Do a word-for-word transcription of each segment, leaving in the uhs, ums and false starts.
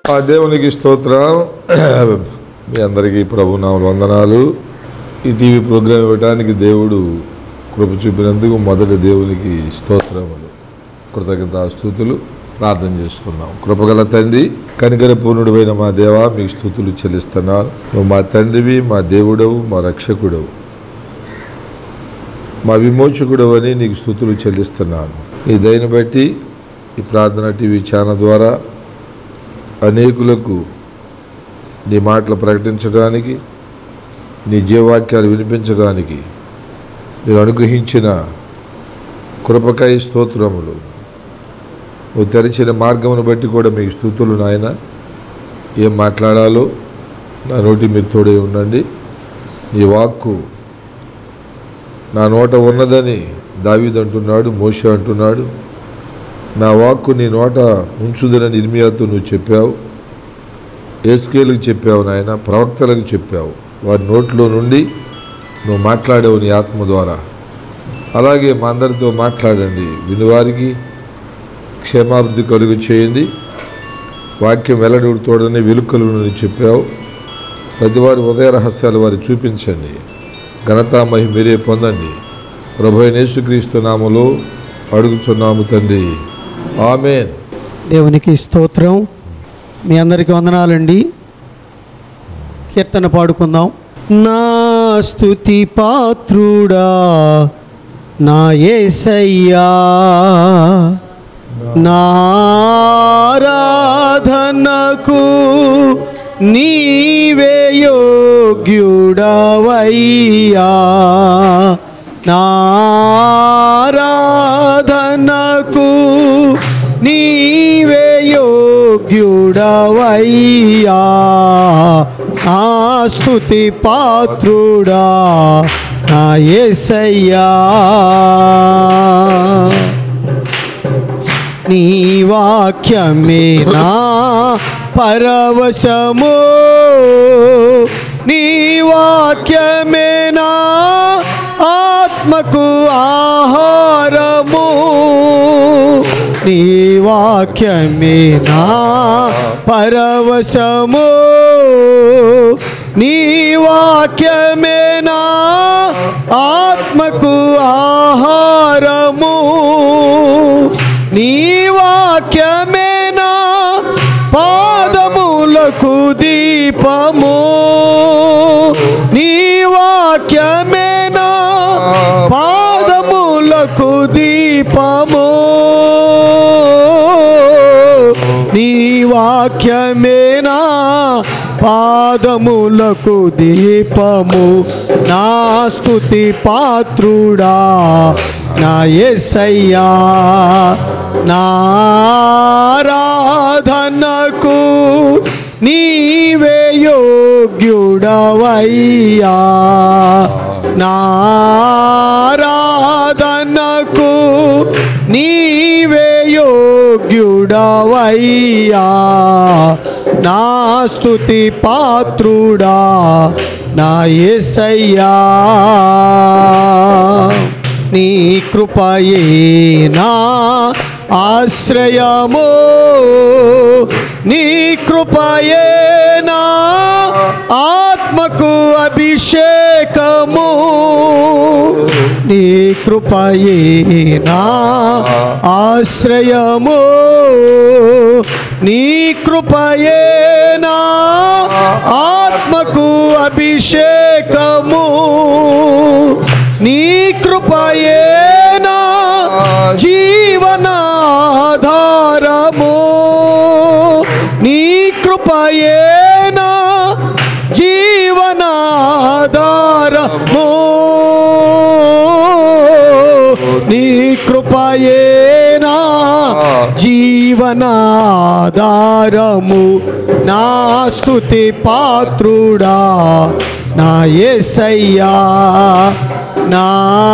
ఆ దేవునికి స్తోత్రం. మీ అందరికీ ప్రభునామములు వందనాలు. ఈ టీవీ ప్రోగ్రాం ఇవ్వడానికి దేవుడు కృప చూపినందుకు మొదటి దేవునికి స్తోత్రములు, కృతజ్ఞతాస్తుతులు. ప్రార్థన చేసుకుందాం. కృపగల తండ్రి, కనికర పూర్ణుడైన మా దేవా, మీకు స్తుతులు చెల్లిస్తున్నాను. నువ్వు మా తండ్రివి, మా దేవుడవు, మా రక్షకుడవు, మా విమోచకుడవు అని నీకు స్తుతులు చెల్లిస్తున్నాను. నీ దయను బట్టి ఈ ప్రార్థన టీవీ ఛానల్ ద్వారా అనేకులకు నీ మాటలు ప్రకటించడానికి, నీ జీవవాక్యాలు వినిపించడానికి మీరు అనుగ్రహించిన కృపకై స్తోత్రములు. నువ్వు తెరిచిన మార్గమును బట్టి కూడా మీకు స్తుతులు నాయన. ఏం మాట్లాడాలో నా నోటి మీరు తోడే ఉండండి. నీ వాక్కు నా నోట ఉన్నదని దావీదు అంటున్నాడు, మోషే అంటున్నాడు. నా వాక్కు నీ నోట ఉంచుదనని ఇర్మియాతో నువ్వు చెప్పావు, యేస్కేలుకు చెప్పావు నాయన, ప్రవక్తలకు చెప్పావు. వారి నోట్లో నుండి నువ్వు మాట్లాడావు నీ ఆత్మ ద్వారా. అలాగే మా అందరితో మాట్లాడండి. వినివారికి క్షేమాభివృద్ధి కలుగు చేయండి. వాక్యం వెల్లడితోడని వెలుకలుని చెప్పావు. ప్రతివారి ఉదయ రహస్యాలు వారి చూపించండి. ఘనతా మహిమ మీరే పొందండి. ప్రభువైన యేసుక్రీస్తు నామములో అడుగుచున్నాము తండ్రి, ఆమేన్. దేవునికి స్తోత్రం. మీ అందరికీ వందనాలండి. కీర్తన పాడుకుందాం. నా స్తుతి పాత్రుడా నా యేసయ్యా, నా ఆరాధనకు నీవే యోగ్యుడవయ్యా, నా ఆరాధనకు నీవే యోగ్యుడవయ్యా, నా స్తుతి పాత్రుడా నా యేసయ్యా. నీ వాక్యమే నా పరవశము, నీ వాక్యమే నా ఆత్మకు ఆహారము, నీ వాక్యమే నా పరవశము, నీ వాక్యమే నా ఆత్మకు ఆహారము, నీ వాక్యమే నా పాదములకు దీపము, నీ వాక్యమే నా పాదములకు దీపము, నీ వాక్యమే నా పాదములకు దీపము, నా స్తుతి పాత్రుడా నా యేసయ్యా, నా ఆరాధనకు నీవే యోగ్యుడవయ్యా, నా ఆరాధనకు నీవే యోగ్యుడవయ్యా, నా స్తుతి పాత్రుడా నా యేసయ్యా. నీ కృపయే నా ఆశ్రయము, నీ కృపయే నా ఆత్మకు అభిషేకము, నీ కృపయే నా ఆశ్రయము, నీ కృపయే నా ఆత్మకు అభిషేకము, నీ కృపయే నా జీవనాధారము, నీ కృపయే నా జీవనాధారము, నీ కృపయే నా జీవనాధారము, నా స్తుతి పాత్రుడా నా యేసయ్యా, నా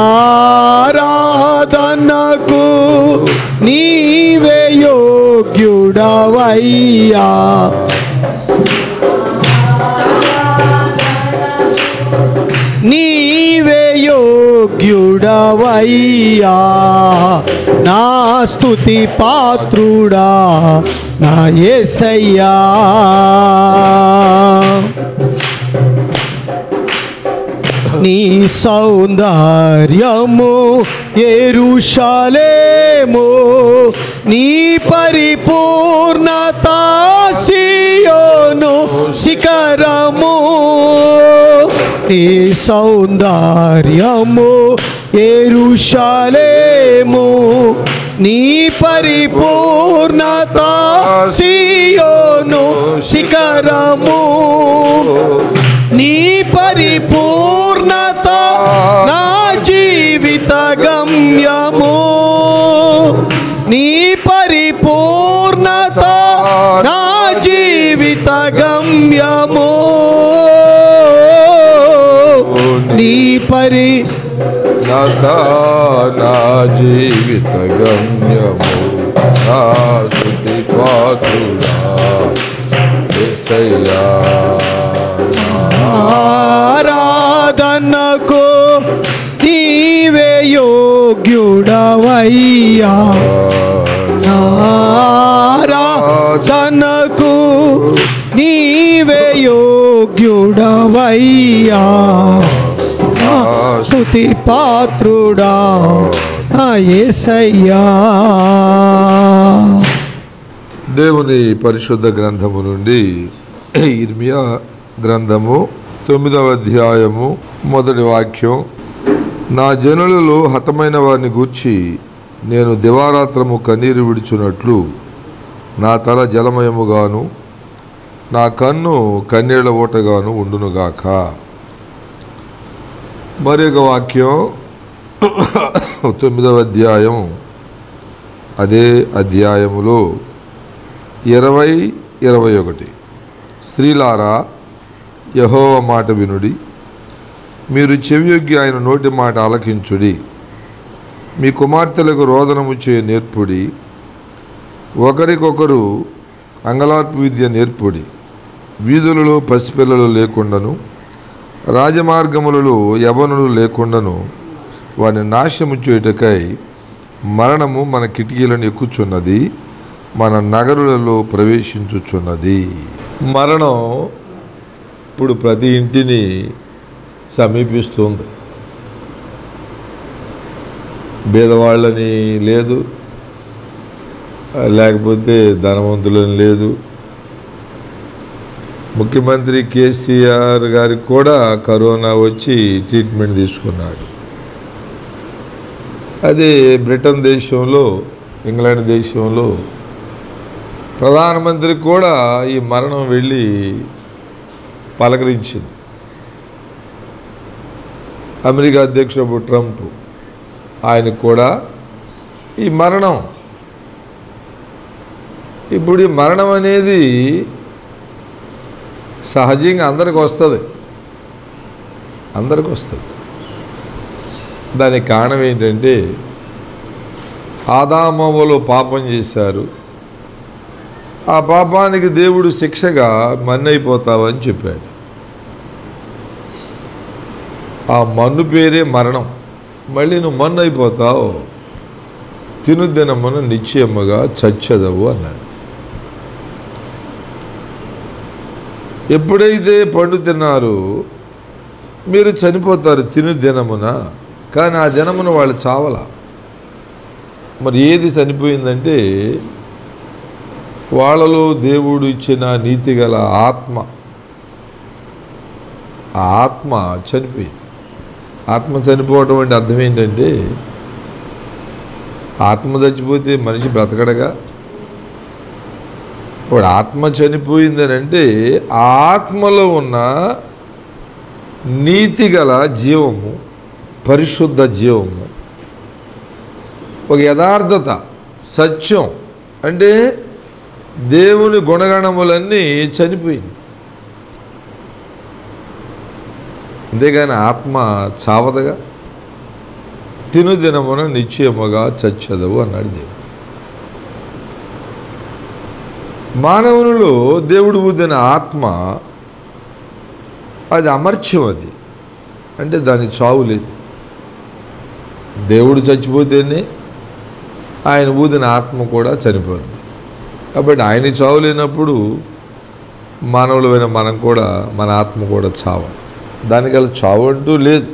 ఆరాధనకు నీవే యోగ్యుడవయ్యా, నీవే యోగ్యుడవయ్యా, యోగ్యుడవయ్యా నా స్తుతి పాత్రుడా నా యేసయ్యా నీ సౌందర్యము యెరూషలేము నీ పరిపూర్ణత సియోను శిఖరము నీ సౌందర్యము యెరూషలేము నీ పరిపూర్ణత సియోను శిఖరము నీ పరిపూర్ణత నా జీవిత గమ్యము నీ పరిపూర్ణత నా జీవిత గమ్యము నీ పరి నా జీవిత గమ్యము నా స్తుతి పాత్రుడా యేసయ్యా ఆరాధనకు నీవే యోగ్యుడవయ్యా ఆరాధనకు నీవే యోగ్యుడవయ్యా స్తుతి పాత్రుడా నా యేసయ్యా దేవుని పరిశుద్ధ గ్రంథము నుండి ఇర్మియా గ్రంథము తొమ్మిదవ అధ్యాయము మొదటి వాక్యం. నా జనులలో హతమైన వారిని గూర్చి నేను దివారాత్రము కన్నీరు విడుచున్నట్లు నా తల జలమయముగాను నా కన్ను కన్నీళ్ల ఓటగాను ఉండునుగాక. మరి ఒక వాక్యం తొమ్మిదవ అధ్యాయం అదే అధ్యాయములో ఇరవై ఇరవై ఒకటి స్త్రీలారా యెహోవా మాట వినుడి, మీరు చెవియొగ్గి ఆయన నోటి మాట ఆలకించుడి. మీ కుమార్తెలకు రోదనము చేయ నేర్పుడి, ఒకరికొకరు అంగలార్పు విద్య నేర్పుడి. వీధులలో పసిపిల్లలు లేకుండాను రాజమార్గములలో యవనులు లేకుండాను వారిని నాశనము చేయుటకై మరణము మన కిటికీలను ఎక్కుచున్నది, మన నగరులలో ప్రవేశించుచున్నది. మరణం ఇప్పుడు ప్రతి ఇంటిని సమీపిస్తుంది. పేదవాళ్ళని లేదు, లేకపోతే ధనవంతులని లేదు. ముఖ్యమంత్రి కేసీఆర్ గారికి కూడా కరోనా వచ్చి ట్రీట్మెంట్ తీసుకున్నాడు. అదే బ్రిటన్ దేశంలో, ఇంగ్లాండ్ దేశంలో ప్రధానమంత్రి కూడా ఈ మరణం వెళ్ళి పలకరించింది. అమెరికా అధ్యక్షుడు ట్రంప్ ఆయనకు కూడా ఈ మరణం, ఇప్పుడు ఈ మరణం అనేది సహజంగా అందరికి వస్తుంది, అందరికి వస్తుంది. దానికి కారణం ఏంటంటే ఆదామవ్వలు పాపం చేశారు. ఆ పాపానికి దేవుడు శిక్షగా మన్నైపోతావని చెప్పాడు. ఆ మన్ను పేరే మరణం. మళ్ళీ నువ్వు మన్ను అయిపోతావు, తినుదినమున నిశ్చయముగా చచ్చదవు అన్నాడు. ఎప్పుడైతే పండు తిన్నారు మీరు చనిపోతారు తిను దినమున, కానీ ఆ దినమున వాళ్ళు చావల. మరి ఏది చనిపోయిందంటే వాళ్ళలో దేవుడు ఇచ్చిన నీతిగల ఆత్మ, ఆ ఆత్మ చనిపోయింది. ఆత్మ చనిపోవటం అంటే అర్థం ఏంటంటే ఆత్మ చచ్చిపోతే మనిషి బ్రతకడగా. ఇప్పుడు ఆత్మ చనిపోయిందని అంటే ఆ ఆత్మలో ఉన్న నీతిగల జీవము, పరిశుద్ధ జీవము, ఒక యథార్థత, సత్యం అంటే దేవుని గుణగణములన్నీ చనిపోయింది. అంతేగాని ఆత్మ చావదగా. తినుదినమున నిశ్చయముగా చచ్చదవు అన్నాడు దేవుడు. మానవునిలో దేవుడు ఊదిన ఆత్మ అది అమర్త్యం, అది అంటే దాని చావు లేదు. దేవుడు చచ్చిపోతేనే ఆయన ఊదిన ఆత్మ కూడా చనిపోయింది. కాబట్టి ఆయన చావు లేనప్పుడు మానవులమైన మనం కూడా మన ఆత్మ కూడా చావదు. దానికల్లా చావు అంటూ లేదు.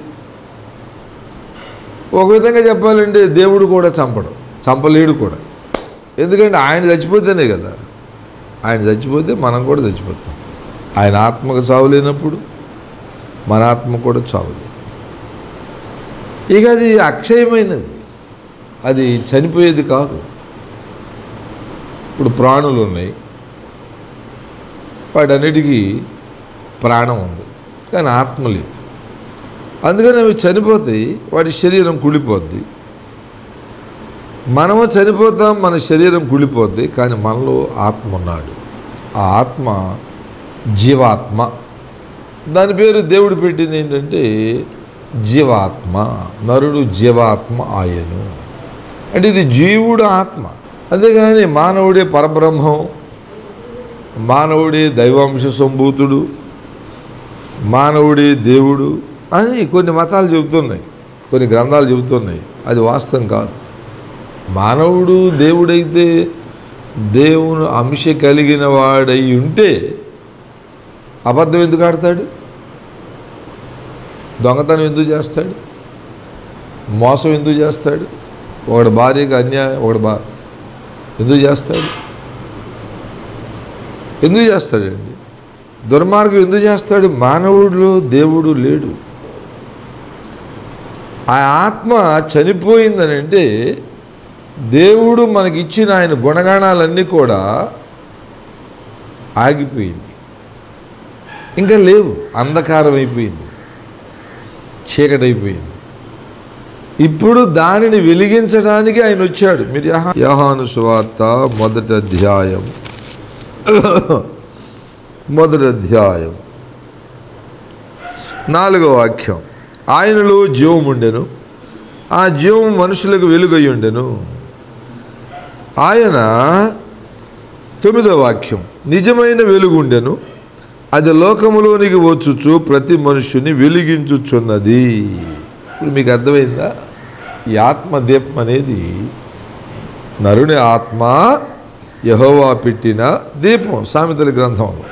ఒక విధంగా చెప్పాలంటే దేవుడు కూడా చంపడు, చంపలేడు కూడా. ఎందుకంటే ఆయన చచ్చిపోతేనే కదా. ఆయన చచ్చిపోతే మనం కూడా చచ్చిపోతాం. ఆయన ఆత్మకు చావు లేనప్పుడు మన ఆత్మ కూడా చావు లేదు. ఇక అది అక్షయమైనది, అది చనిపోయేది కాదు. ఇప్పుడు ప్రాణులు ఉన్నాయి, వాటన్నిటికీ ప్రాణం ఉంది, కానీ ఆత్మ లేదు. అందుకని అవి చనిపోతాయి, వాటి శరీరం కుళ్ళిపోద్ది. మనము చనిపోతాం, మన శరీరం కుళ్ళిపోద్ది, కానీ మనలో ఆత్మ ఉన్నాడు. ఆ ఆత్మ జీవాత్మ. దాని పేరు దేవుడు పెట్టింది ఏంటంటే జీవాత్మ. నరుడు జీవాత్మ ఆయను అంటే ఇది జీవుడు ఆత్మ. అంతేగాని మానవుడే పరబ్రహ్మం, మానవుడే దైవాంశ సంభూతుడు, మానవుడే దేవుడు అని కొన్ని మతాలు చెబుతున్నాయి, కొన్ని గ్రంథాలు చెబుతున్నాయి. అది వాస్తవం కాదు. మానవుడు దేవుడైతే దేవుని అంశ కలిగిన వాడై ఉంటే అబద్ధం ఎందుకు ఆడతాడు? దొంగతనం ఎందుకు చేస్తాడు? మోసం ఎందుకు చేస్తాడు? ఒకడు భార్యకి అన్యాయం ఒకడు బా ఎందుకు చేస్తాడు? ఎందుకు చేస్తాడండి? దుర్మార్గం ఎందుకు చేస్తాడు? మానవుడిలో దేవుడు లేడు. ఆ ఆత్మ చనిపోయిందని అంటే దేవుడు మనకిచ్చిన ఆయన గుణగణాలన్నీ కూడా ఆగిపోయింది, ఇంకా లేవు. అంధకారం అయిపోయింది, చీకటి అయిపోయింది. ఇప్పుడు దానిని వెలిగించడానికి ఆయన వచ్చాడు. మీరు యోహాను సువార్త మొదటి అధ్యాయం మొదటి అధ్యాయం నాలుగో వాక్యం. ఆయనలో జీవం ఉండెను, ఆ జీవం మనుషులకు వెలుగై ఉండెను. ఆయన తొమ్మిదో వాక్యం. నిజమైన వెలుగు ఉండెను, అది లోకములోనికి వచ్చుచు ప్రతి మనుషుని వెలిగించుచున్నది. ఇప్పుడు మీకు అర్థమైందా? ఈ ఆత్మదీపం అనేది నరుని ఆత్మ యెహోవా పెట్టిన దీపం. సామెతల గ్రంథంలో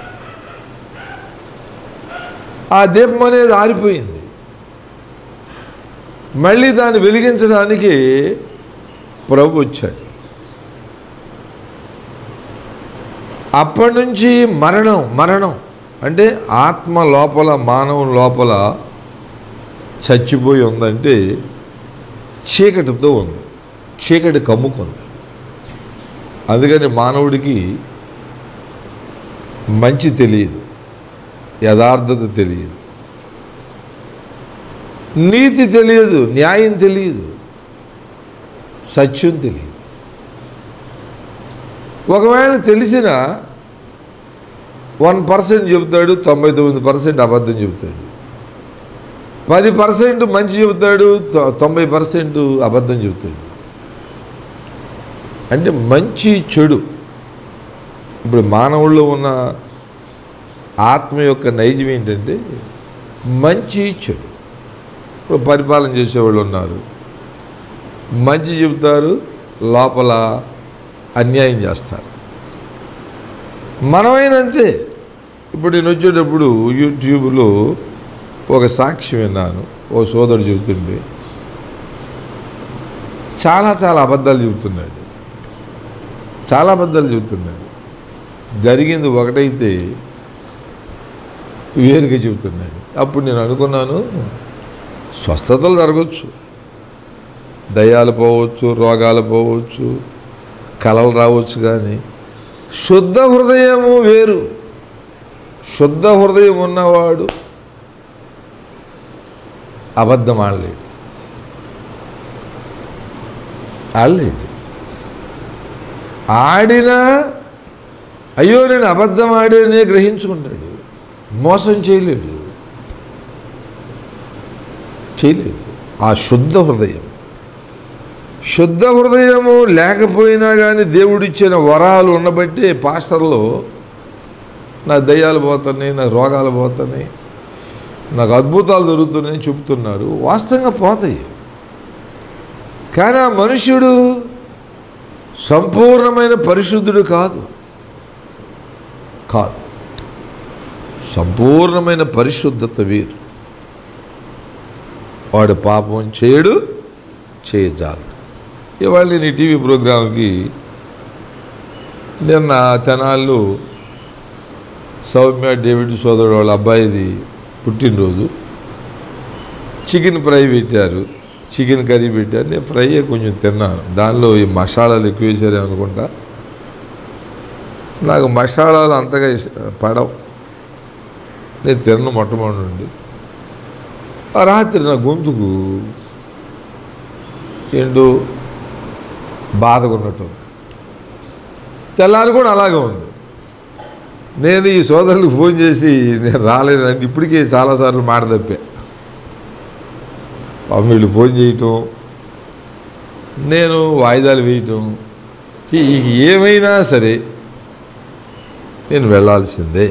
ఆ దీపం అనేది ఆరిపోయింది. మళ్ళీ దాన్ని వెలిగించడానికి ప్రభు వచ్చాడు. అప్పటి నుంచి మరణం మరణం అంటే ఆత్మ లోపల, మానవుని లోపల చచ్చిపోయి ఉందంటే చీకటితో ఉంది, చీకటి కమ్ముకుంది. అందుకని మానవుడికి మంచి తెలియదు, యథార్థత తెలియదు, నీతి తెలియదు, న్యాయం తెలియదు, సత్యం తెలియదు. ఒకవేళ తెలిసిన వన్ పర్సెంట్ చెబుతాడు, తొంభై తొమ్మిది పర్సెంట్ అబద్ధం చెబుతాడు. పది పర్సెంట్ మంచి చెబుతాడు, తొంభై పర్సెంట్ అబద్ధం చెబుతాడు. అంటే మంచి చెడు. ఇప్పుడు మానవుల్లో ఉన్న ఆత్మ యొక్క నైజం ఏంటంటే మంచి చెడు. ఇప్పుడు పరిపాలన చేసేవాళ్ళు ఉన్నారు, మంచి చెబుతారు, లోపల అన్యాయం చేస్తారు. మనమైనంతే. ఇప్పుడు నేను వచ్చేటప్పుడు యూట్యూబ్లో ఒక సాక్షి విన్నాను. ఓ సోదరుడు చెబుతుండే చాలా చాలా అబద్ధాలు చెబుతున్నాడు, చాలా అబద్ధాలు చెబుతున్నాడు. జరిగింది ఒకటైతే వేరుగా చెబుతున్నాడు. అప్పుడు నేను అనుకున్నాను, స్వస్థతలు జరగవచ్చు, దయ్యాలు పోవచ్చు, రోగాలు పోవచ్చు, కలలు రావచ్చు, కానీ శుద్ధ హృదయము వేరు. శుద్ధ హృదయం ఉన్నవాడు అబద్ధం ఆడలేడు, ఆడలేడు. ఆడినా అయ్యో నేను అబద్ధం ఆడేనే గ్రహించుకుంటాడు, మోసం చేయలేడు, చేయలేడు. ఆ శుద్ధ హృదయం. శుద్ధ హృదయము లేకపోయినా కానీ దేవుడిచ్చిన వరాలు ఉండబట్టి పాస్టర్లు నాకు దయ్యాలు పోతున్నాయి, నాకు రోగాలు పోతున్నాయి, నాకు అద్భుతాలు జరుగుతున్నాయని చెబుతున్నారు. వాస్తవంగా పోతాయి. కానీ ఆ మనుష్యుడు సంపూర్ణమైన పరిశుద్ధుడు కాదు కాదు సంపూర్ణమైన పరిశుద్ధత వీరు. వాడు పాపం చేయడు చేయజాలు. ఇవాళ నేను ఈ టీవీ ప్రోగ్రాంకి నిన్న తెనాళ్ళు సౌమ్య డేవిడ్ సోదరుడు వాళ్ళ అబ్బాయిది పుట్టినరోజు. చికెన్ ఫ్రై పెట్టారు, చికెన్ కర్రీ పెట్టారు. నేను ఫ్రై కొంచెం తిన్నాను. దానిలో ఈ మసాలాలు ఎక్కువ వేసారే అనుకుంటా. నాకు మసాలాలు అంతగా పడవు, నేను తిన్న మొట్టమొదటి నుండి. ఆ రాత్రి నా గొంతుకు ఏంటో బాధగా ఉన్నట్టు, తెల్లారి కూడా అలాగే ఉంది. నేను ఈ సోదరులకు ఫోన్ చేసి నేను రాలేనంటే ఇప్పటికీ చాలాసార్లు మాట తప్పా. వీళ్ళు ఫోన్ చేయటం, నేను వాయిదాలు వేయటం, ఏమైనా సరే నేను వెళ్ళాల్సిందే.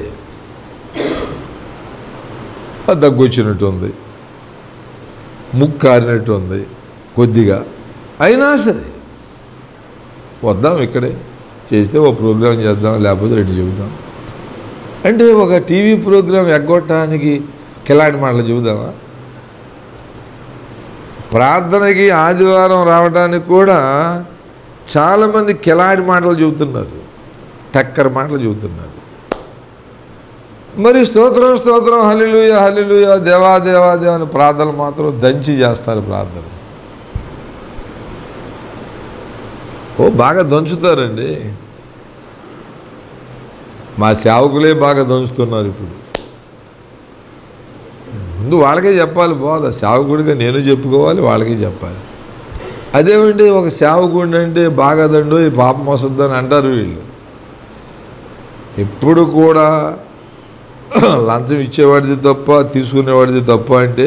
దగ్గు వచ్చినట్టు ఉంది, ముక్కు కారినట్టు ఉంది కొద్దిగా, అయినా సరే వద్దాం, ఇక్కడే చేస్తే ఒక ప్రోగ్రాం చేద్దాం, లేకపోతే రెండు చెబుదాం. అంటే ఒక టీవీ ప్రోగ్రాం ఎగ్గొట్టడానికి కిలాడి మాటలు చెబుదామా? ప్రార్థనకి ఆదివారం రావడానికి కూడా చాలామంది కిలాడి మాటలు చెబుతున్నారు, టక్కర్ మాటలు చెబుతున్నారు. మరి స్తోత్రం స్తోత్రం హల్లెలూయా హల్లెలూయా దేవా దేవా దేవా అని ప్రార్థనలు మాత్రం దంచి చేస్తారు. ప్రార్థన ఓ బాగా దంచుతారండి. మా సేవకులే బాగా దంచుతున్నారు ఇప్పుడు. ముందు వాళ్ళకే చెప్పాలి బోధ, సేవకుడిగా నేను చెప్పుకోవాలి, వాళ్ళకే చెప్పాలి. అదేమండి ఒక సేవకుడి అంటే బాగా దండు ఈ పాపం వస్తుందని అంటారు వీళ్ళు. ఎప్పుడు కూడా లంచం ఇచ్చేవాడిది తప్ప తీసుకునేవాడిది తప్ప అంటే,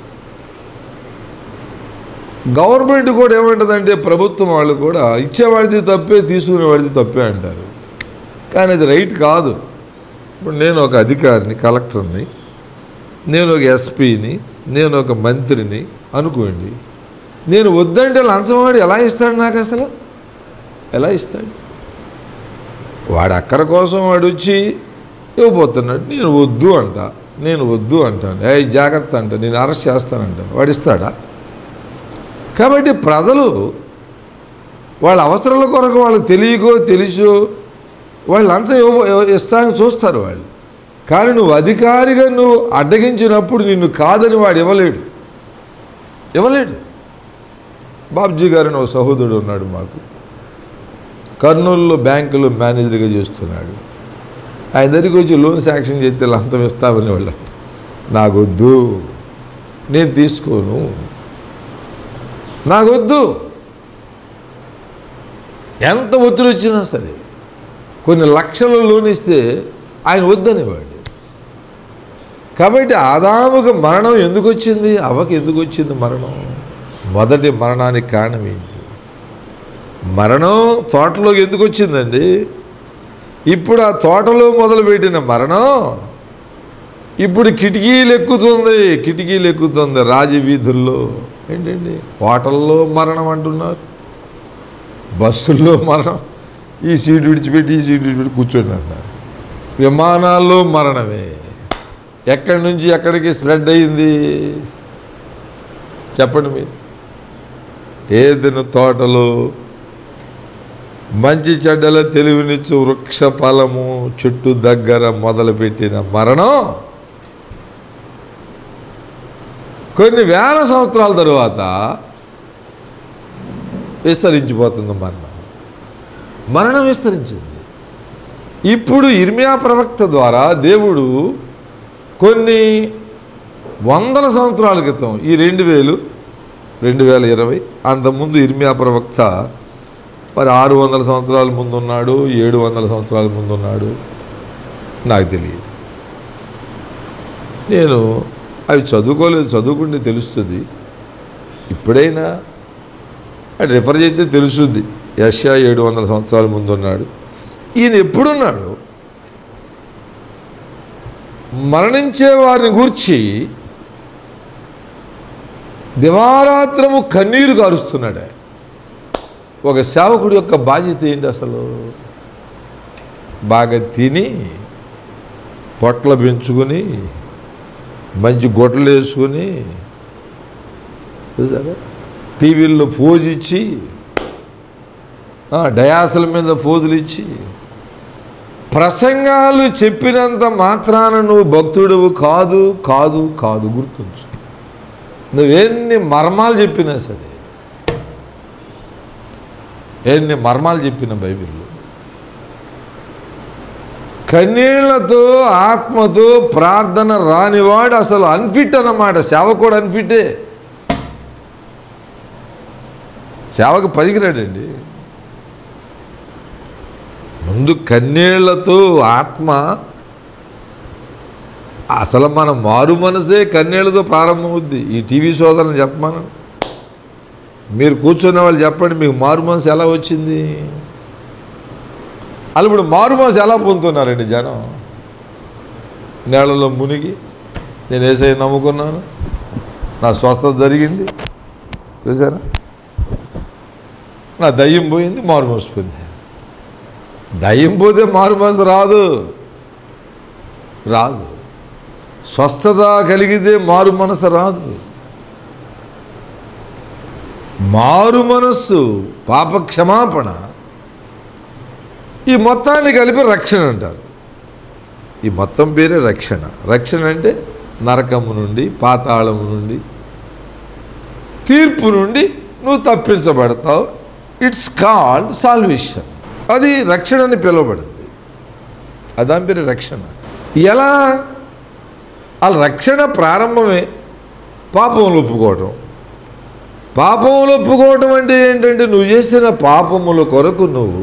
గవర్నమెంట్ కూడా ఏమంటుందంటే ప్రభుత్వం వాళ్ళు కూడా ఇచ్చేవాడిది తప్పే తీసుకునేవాడిది తప్పే అంటారు. కానీ అది రైట్ కాదు. ఇప్పుడు నేను ఒక అధికారిని, కలెక్టర్ని, నేను ఒక ఎస్పీని, నేను ఒక మంత్రిని అనుకోండి. నేను వద్దంటే లంచం వాడు ఎలా ఇస్తాడు నాకు? అసలు ఎలా ఇస్తాడు? వాడు అక్కర కోసం వాడు వచ్చి ఇవ్వబోతున్నాడు, నేను వద్దు అంట, నేను వద్దు అంటాను, ఏ జాగ్రత్త అంట, నేను అరెస్ట్ చేస్తానంటాను, వాడు ఇస్తాడా? కాబట్టి ప్రజలు వాళ్ళ అవసరాల కొరకు వాళ్ళకి తెలియకో తెలుసో వాళ్ళు లంచం ఇవ్వ ఇస్తానని చూస్తారు వాళ్ళు. కానీ నువ్వు అధికారిగా నువ్వు అడ్డగించినప్పుడు నిన్ను కాదని వాడు ఇవ్వలేడు ఇవ్వలేడు బాబ్జీ గారిని ఒక సహోదరుడు ఉన్నాడు మాకు, కర్నూలులో బ్యాంకులో మేనేజర్గా చేస్తున్నాడు. ఆయన దగ్గరికి వచ్చి లోన్ శాంక్షన్ చేస్తే లంచం ఇస్తామని వాళ్ళు, నాకొద్దు, నేను తీసుకోను, నాకొద్దు. ఎంత ఒత్తిడి వచ్చినా సరే కొన్ని లక్షల లోన్ ఇస్తే ఆయన వద్దనేవాడు. కాబట్టి ఆదాముకు మరణం ఎందుకు వచ్చింది? అవ్వకి ఎందుకు వచ్చింది మరణం? మొదటి మరణానికి కారణం ఏంటి? మరణం తోటలోకి ఎందుకు వచ్చిందండి? ఇప్పుడు ఆ తోటలో మొదలుపెట్టిన మరణం ఇప్పుడు కిటికీలు ఎక్కుతుంది, కిటికీలు ఎక్కుతుంది రాజవీధుల్లో. ఏంటండి, హోటల్లో మరణం అంటున్నారు, బస్సుల్లో మరణం, ఈ సీటు విడిచిపెట్టి ఈ సీటు విడిచిపెట్టి కూర్చొని అంటున్నారు. విమానాల్లో మరణమే. ఎక్కడి నుంచి ఎక్కడికి స్ప్రెడ్ అయింది చెప్పండి మీరు? ఏదైనా తోటలో మంచి చెడ్డల తెలివినిచ్చు వృక్ష ఫలము చుట్టూ దగ్గర మొదలుపెట్టిన మరణం కొన్ని వేల సంవత్సరాల తరువాత విస్తరించిపోతుంది. మరణం మరణం విస్తరించింది. ఇప్పుడు ఇర్మియా ప్రవక్త ద్వారా దేవుడు కొన్ని వందల సంవత్సరాల క్రితం, ఈ రెండు వేలు రెండు వేల ఇరవై అంతకుముందు ఇర్మియా ప్రవక్త మరి ఆరు వందల సంవత్సరాల ముందున్నాడు, ఏడు వందల సంవత్సరాల ముందున్నాడు, నాకు తెలియదు. నేను అవి చదువుకోలేదు, చదువుకుంటే తెలుస్తుంది. ఇప్పుడైనా అది రిఫర్ చేస్తే తెలుస్తుంది. యెషయా ఏడు వందల సంవత్సరాల ముందున్నాడు. ఈయన ఎప్పుడున్నాడు? మరణించే వారిని గూర్చి దివారాత్రము కన్నీరు కారుస్తున్నాడు. ఒక సేవకుడి యొక్క బాధ్యత ఏంటి అసలు? బాగా తిని పొట్ల పెంచుకొని మంచి గొడ్డలు వేసుకొని చూసారా, టీవీల్లో ఫోజు ఇచ్చి, డయాసుల మీద ఫోజులు ఇచ్చి, ప్రసంగాలు చెప్పినంత మాత్రాన నువ్వు భక్తుడువు కాదు కాదు కాదు గుర్తుంచు. నువ్వెన్ని మర్మాలు చెప్పినా సరే, ఎన్ని మర్మాలు చెప్పిన బైబిల్లో కన్నీళ్లతో ఆత్మతో ప్రార్థన రానివాడు అసలు అన్ఫిట్ అన్నమాట. సేవకుడు అన్ఫిటే, సేవకు పనికిరాడండి. ముందు కన్నీళ్లతో ఆత్మ, అసలు మన మారు మనసే కన్నీళ్లతో ప్రారంభమవుద్ది. ఈ టీవీ సోదరులను చెప్పమను, మీరు కూర్చున్న వాళ్ళు చెప్పండి, మీకు మారు మనసు ఎలా వచ్చింది? అలా ఇప్పుడు మారు మనసు ఎలా పొందుతున్నారండి జనం? నేలలో మునిగి నేను యేసయ్య నమ్ముకున్నాను, నా స్వస్థత జరిగింది, చూసారా, నా దయ్యం పోయింది, మారు మనసు పొంది. దయ్యం పోతే మారు మనసు రాదు రాదు స్వస్థత కలిగితే మారు మనసు రాదు. మారు మనస్సు, పాప క్షమాపణ, ఈ మొత్తాన్ని కలిపి రక్షణ అంటారు. ఈ మొత్తం పేరే రక్షణ. రక్షణ అంటే నరకము నుండి, పాతాళము నుండి, తీర్పు నుండి నువ్వు తప్పించబడతావు. It's called salvation. అది రక్షణ అని పిలువబడింది. అదాని పేరు రక్షణ. ఎలా? ఆ రక్షణ ప్రారంభమే పాపములు ఒప్పుకోవటం. పాపములు ఒప్పుకోవటం అంటే ఏంటంటే నువ్వు చేసిన పాపముల కొరకు నువ్వు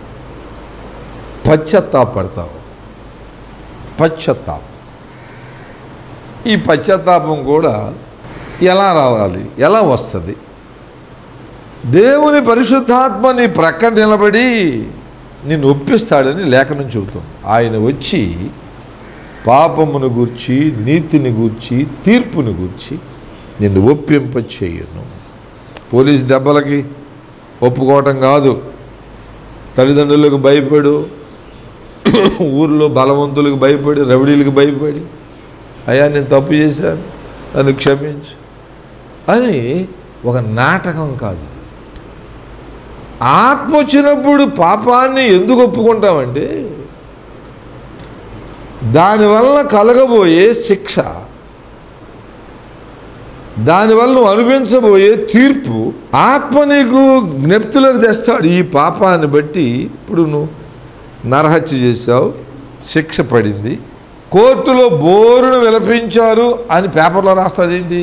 పశ్చాత్తాపడతావు. పశ్చాత్తాపం. ఈ పశ్చాత్తాపం కూడా ఎలా రావాలి, ఎలా వస్తుంది? దేవుని పరిశుద్ధాత్మ నీ ప్రక్కన నిలబడి నిన్ను ఒప్పిస్తాడని లేఖనం చెబుతుంది. ఆయన వచ్చి పాపమును గూర్చి, నీతిని గూర్చి, తీర్పుని గూర్చి నిన్ను ఒప్పింప చేయను. పోలీసు దెబ్బలకి ఒప్పుకోవటం కాదు, తల్లిదండ్రులకు భయపడు, ఊర్లో బలవంతులకు భయపడి, రౌడీలకు భయపడి, అయ్యా నేను తప్పు చేశాను నన్ను క్షమించు అని ఒక నాటకం కాదు. ఆత్మ వచ్చినప్పుడు పాపాన్ని ఎందుకు ఒప్పుకుంటామంటే దానివల్ల కలగబోయే శిక్ష, దానివల్ల నువ్వు అనుభవించబోయే తీర్పు ఆత్మ నీకు జ్ఞప్తిలోకి తెస్తాడు. ఈ పాపాన్ని బట్టి ఇప్పుడు నువ్వు నరహత్య చేశావు, శిక్ష పడింది, కోర్టులో బోరును విలపించారు అని పేపర్లో రాస్తాడేంటి?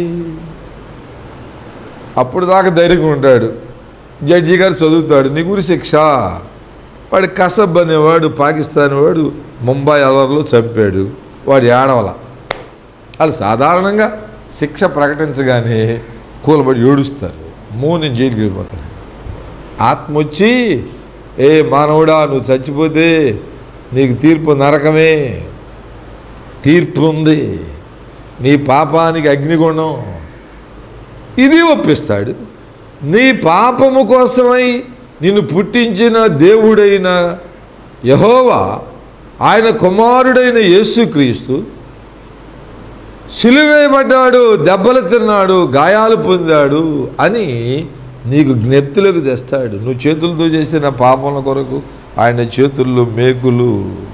అప్పుడు దాకా ధైర్యంగా ఉంటాడు. జడ్జి గారు చదువుతాడు, నీ గురి శిక్ష. వాడు కసబ్ అనేవాడు పాకిస్తాన్ వాడు ముంబై అలర్లో చంపాడు, వాడు ఏడవల. వాళ్ళు సాధారణంగా శిక్ష ప్రకటించగానే కూలబడి ఏడుస్తారు, మూడు నేను జైలుకి వెళ్ళిపోతాను. ఆత్మ వచ్చి, ఏ మానవుడా నువ్వు చచ్చిపోతే నీకు తీర్పు నరకమే, తీర్పు ఉంది, నీ పాపానికి అగ్నిగుణం, ఇది ఒప్పిస్తాడు. నీ పాపము కోసమై నిన్ను పుట్టించిన దేవుడైన యెహోవా, ఆయన కుమారుడైన యేసుక్రీస్తు సిలువేయబడ్డాడు, దెబ్బలు తిన్నాడు, గాయాలు పొందాడు అని నీకు జ్ఞప్తిలోకి తెస్తాడు. నువ్వు చేతులతో చేసిన పాపముల కొరకు ఆయన చేతుల్లో మేకులు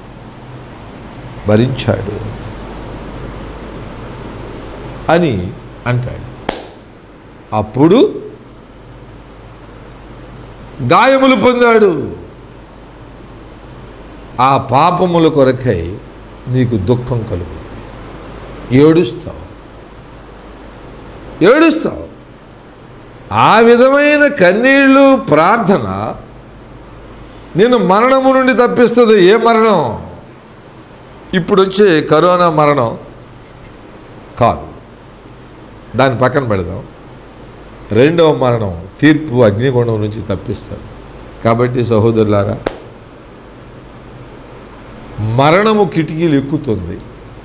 భరించాడు అని అంటాడు. అప్పుడు గాయములు పొందాడు. ఆ పాపముల కొరకై నీకు దుఃఖం కలుగుతుంది, ఏడుస్తావు ఏడుస్తావు ఆ విధమైన కన్నీళ్ళు ప్రార్థన నిన్ను మరణము నుండి తప్పిస్తుంది. ఏ మరణం? ఇప్పుడు వచ్చే కరోనా మరణం కాదు, దాన్ని పక్కన పెడదాం. రెండవ మరణం తీర్పు అగ్నిగుండం నుంచి తప్పిస్తుంది. కాబట్టి సహోదరులారా, మరణము కిటికీలు ఎక్కుతుంది.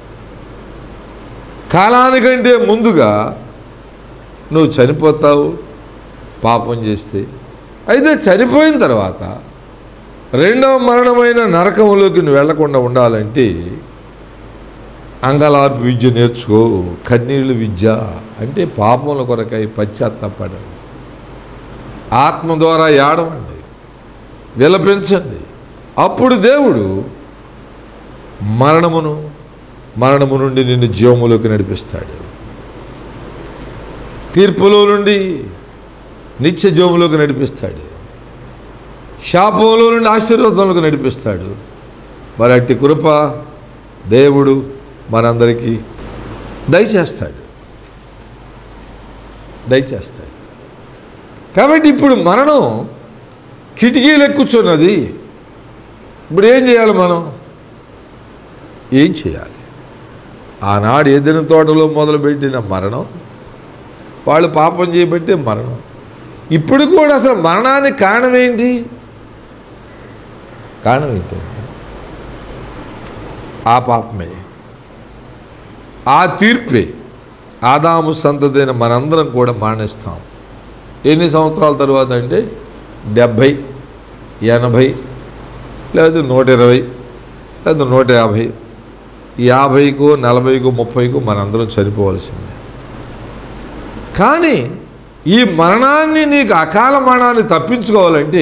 కాలానికంటే ముందుగా నువ్వు చనిపోతావు పాపం చేస్తే. అయితే చనిపోయిన తర్వాత రెండవ మరణమైన నరకములోకి నువ్వు వెళ్లకుండా ఉండాలంటే అంగలార్పు విద్య నేర్చుకో. కన్నీళ్ళు విద్య అంటే పాపముల కొరకై పశ్చాత్తాపడండి, ఆత్మ ద్వారా ఏడవండి, విలపించండి. అప్పుడు దేవుడు మరణమును మరణము నుండి నిన్ను జీవములోకి నడిపిస్తాడు, తీర్పులో నుండి నిత్య జీవములోకి నడిపిస్తాడు, శాపంలో నుండి ఆశీర్వాదంలోకి నడిపిస్తాడు. మరి అట్టి కృప దేవుడు మనందరికీ దయచేస్తాడు దయచేస్తాడు కాబట్టి ఇప్పుడు మరణం కిటికీలు ఎక్కుచున్నది. ఇప్పుడు ఏం చేయాలి? మనం ఏం చేయాలి? ఆనాడు ఏదైనా తోటలో మొదలుపెట్టిన మరణం, వాళ్ళు పాపం చేయబట్టే మరణం. ఇప్పుడు కూడా అసలు మరణానికి కారణం ఏంటి? కారణం ఏంటి? ఆ పాపమే, ఆ తీర్పే. ఆదాము సంతతైన మనందరం కూడా మరణిస్తాం. ఎన్ని సంవత్సరాల తర్వాత అంటే డెబ్భై, ఎనభై, లేదా నూట ఇరవై, లేదా నూట యాభై, యాభైకో నలభైకో ముప్పైకో మనందరం చనిపోవలసిందే. కానీ ఈ మరణాన్ని, నీకు అకాల మరణాన్ని తప్పించుకోవాలంటే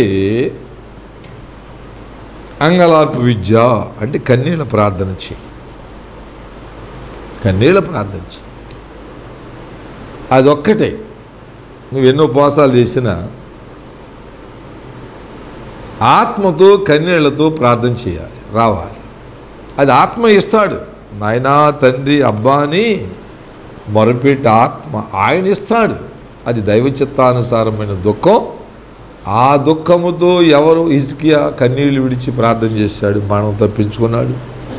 అంగలార్పు విద్య అంటే కన్నీళ్ళ ప్రార్థన చెయ్యి. కన్నీళ్ళ ప్రార్థన చెయ్యి. అదొక్కటే. నువ్వు ఎన్నో ఉపవాసాలు చేసినా ఆత్మతో కన్నీళ్లతో ప్రార్థన చేయాలి, రావాలి. అది ఆత్మ ఇస్తాడు. నాయనా తండ్రి అబ్బా అని మొరపెట్టి ఆత్మ ఆయన ఇస్తాడు. అది దైవ చిత్తానుసారమైన దుఃఖం. ఆ దుఃఖముతో ఎవరు హిజ్కియా కన్నీళ్లు విడిచి ప్రార్థన చేశాడు, మనం తప్పించుకున్నాడు.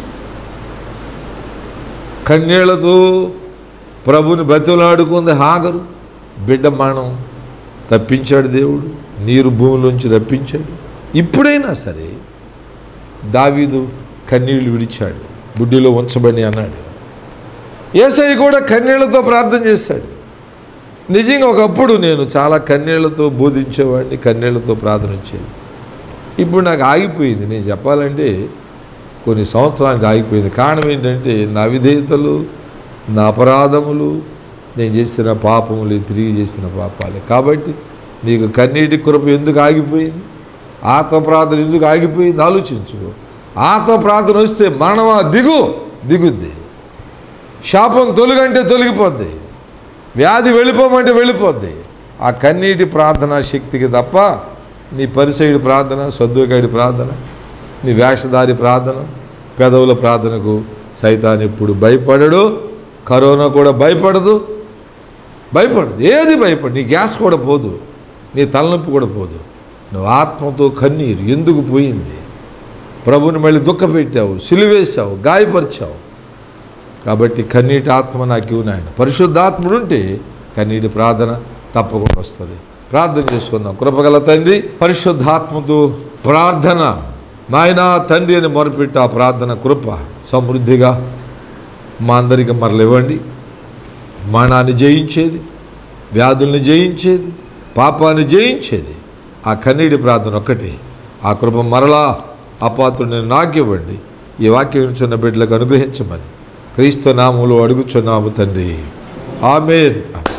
కన్నీళ్లతో ప్రభుని బతిలాడుకుంది హాగరు, బిడ్డ మానం తప్పించాడు దేవుడు, నీరు భూమిలోంచి రప్పించాడు. ఇప్పుడైనా సరే దావీదు కన్నీళ్లు విడిచాడు, బుడ్డిలో ఉంచబడి అన్నాడు. యేసయ్య కూడా కన్నీళ్లతో ప్రార్థన చేశాడు. నిజంగా ఒకప్పుడు నేను చాలా కన్నీళ్లతో బోధించేవాడిని, కన్నీళ్లతో ప్రార్థన వచ్చేది. ఇప్పుడు నాకు ఆగిపోయింది. నేను చెప్పాలంటే కొన్ని సంవత్సరానికి ఆగిపోయింది. కారణం ఏంటంటే నా విధేయతలు, నా అపరాధములు, నేను చేసిన పాపములు, తిరిగి చేసిన పాపాలే. కాబట్టి నీకు కన్నీటి కృప ఎందుకు ఆగిపోయింది? ఆత్మ ప్రార్థన ఎందుకు ఆగిపోయింది? ఆలోచించుకో. ఆత్మ ప్రార్థన వస్తే మరణమా దిగు దిగుద్ది, శాపం తొలగంటే తొలగిపోద్ది, వ్యాధి వెళ్ళిపోమంటే వెళ్ళిపోద్ది. ఆ కన్నీటి ప్రార్థన శక్తికి తప్ప నీ పరిసయుడి ప్రార్థన, సద్దుకాడి ప్రార్థన, నీ వేషధారి ప్రార్థన, పెదవుల ప్రార్థనకు సైతాన్ ఇప్పుడు భయపడడు. కరోనా కూడా భయపడదు, భయపడదు, ఏది భయపడు. నీ గ్యాస్ కూడా పోదు, నీ తలనొప్పి కూడా పోదు. నువ్వు ఆత్మతో కన్నీరు ఎందుకు పోయింది? ప్రభుని మళ్ళీ దుఃఖపెట్టావు, సిలువేశావు, గాయపరిచావు. కాబట్టి కన్నీటి ఆత్మ నాకు ఇవ్వు నాయన. పరిశుద్ధాత్ముడుంటే కన్నీటి ప్రార్థన తప్పకుండా వస్తుంది. ప్రార్థన చేసుకుందాం. కృపగల తండ్రి, పరిశుద్ధాత్మతో ప్రార్థన నాయన తండ్రి అని మొరపెట్టి ఆ ప్రార్థన కృప సమృద్ధిగా మా అందరికీ మరలివ్వండి. మరణాన్ని జయించేది, వ్యాధుల్ని జయించేది, పాపాన్ని జయించేది ఆ కన్నీటి ప్రార్థన ఒక్కటే. ఆ కృప మరలా అపాత్రుడిని నాకివ్వండి. ఈ వాక్యం వినుచున్న బిడ్డలకు అనుగ్రహించమని క్రీస్తు నామములో అడుగుచున్నాము తండ్రి. ఆమేన్.